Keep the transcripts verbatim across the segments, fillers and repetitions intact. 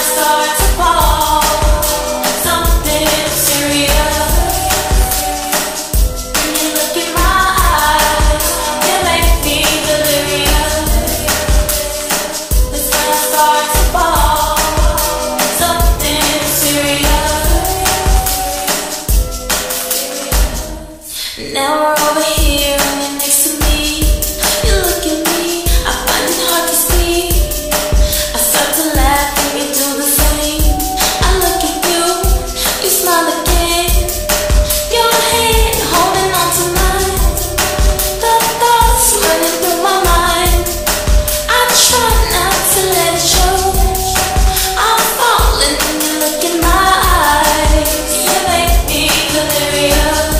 Now we're over here and you're next to me. You look at me, I find it hard to speak. I start to laugh and you do the same. I look at you, you smile again. Your hand holding on to mine. The thoughts running through my mind. I try not to let it show. I'm falling when you look in my eyes. You make me delirious.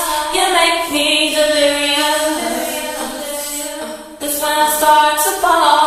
Start to fall.